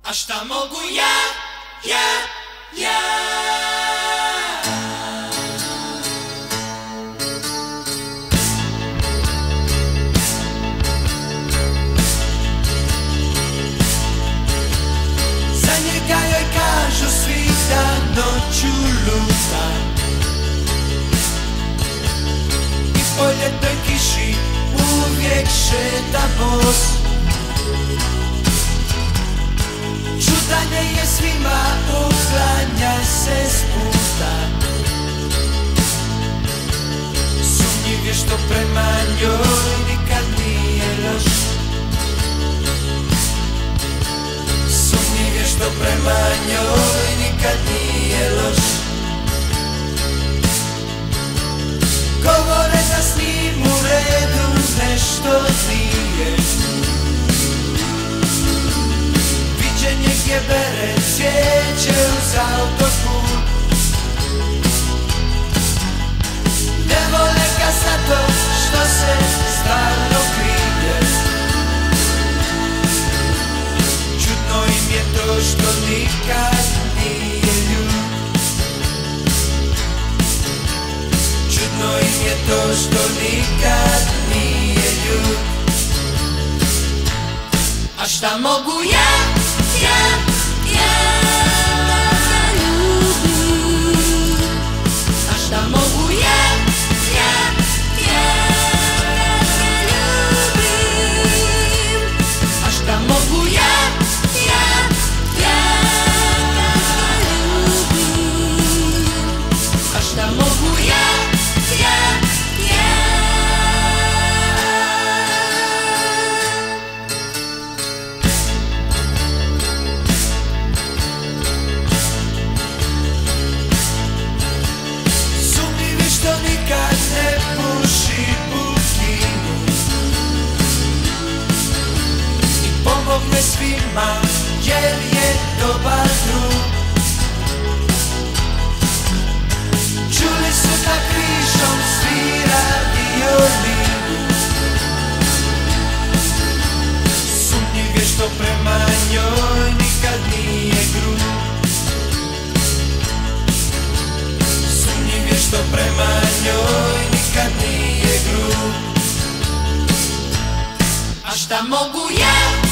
A šta mogu ja? Za njega joj kažu svi da noću luta i po ljetnoj kiši uvijek šeta bos. Čudanje je svima, uklanja se s puta. Sumnjiv je što prema njoj nikad nije loš. Sumnjiv je što prema njoj nikad nije loš. Govore da s njim u redu nešto nije. Gdje bere cvijeće uz autoput. Ne vole ga zato što se stalno krije. Čudno im je to što nikad nije ljud. Čudno im je to što nikad nije ljud. A šta mogu ja a šta mogu ja a šta mogu a šta mogu Nikad ne puši bukinu i pomogne svima jer je dobar drug. Čuli su da križom svira violinu. Sumnjiv je što prema njoj nikad nije grub. Sumnjiv je što prema njoj nikad nije grub. a šta mogu ja